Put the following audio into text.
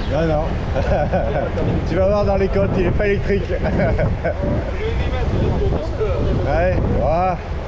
Non, non. Tu vas voir dans les côtes, il n'est pas électrique. Ouais, voilà.